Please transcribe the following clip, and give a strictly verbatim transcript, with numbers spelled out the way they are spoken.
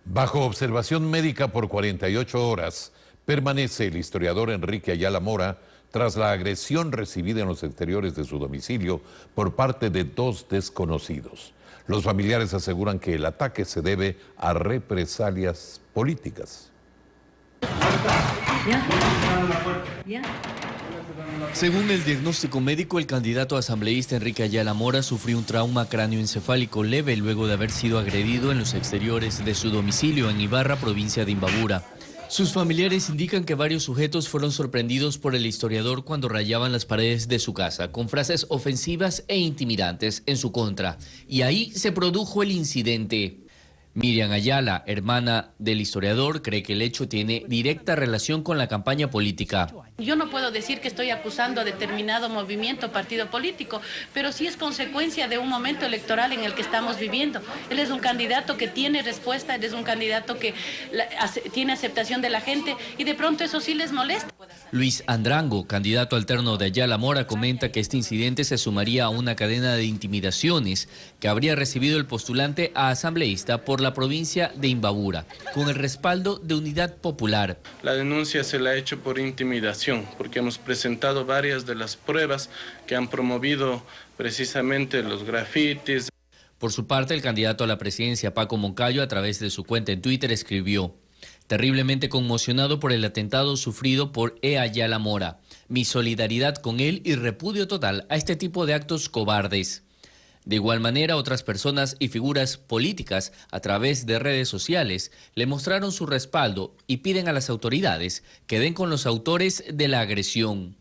Bajo observación médica por cuarenta y ocho horas, permanece el historiador Enrique Ayala Mora tras la agresión recibida en los exteriores de su domicilio por parte de dos desconocidos. Los familiares aseguran que el ataque se debe a represalias políticas. Según el diagnóstico médico, el candidato asambleísta Enrique Ayala Mora sufrió un trauma cráneoencefálico leve luego de haber sido agredido en los exteriores de su domicilio en Ibarra, provincia de Imbabura. Sus familiares indican que varios sujetos fueron sorprendidos por el historiador cuando rayaban las paredes de su casa con frases ofensivas e intimidantes en su contra. Y ahí se produjo el incidente. Miriam Ayala, hermana del historiador, cree que el hecho tiene directa relación con la campaña política. Yo no puedo decir que estoy acusando a determinado movimiento o partido político, pero sí es consecuencia de un momento electoral en el que estamos viviendo. Él es un candidato que tiene respuesta, él es un candidato que la, hace, tiene aceptación de la gente y de pronto eso sí les molesta. Luis Andrango, candidato alterno de Ayala Mora, comenta que este incidente se sumaría a una cadena de intimidaciones que habría recibido el postulante a asambleísta por la provincia de Imbabura, con el respaldo de Unidad Popular. La denuncia se la ha hecho por intimidación, porque hemos presentado varias de las pruebas que han promovido precisamente los grafitis. Por su parte, el candidato a la presidencia, Paco Moncayo, a través de su cuenta en Twitter, escribió: terriblemente conmocionado por el atentado sufrido por E. Ayala Mora. Mi solidaridad con él y repudio total a este tipo de actos cobardes. De igual manera, otras personas y figuras políticas a través de redes sociales le mostraron su respaldo y piden a las autoridades que den con los autores de la agresión.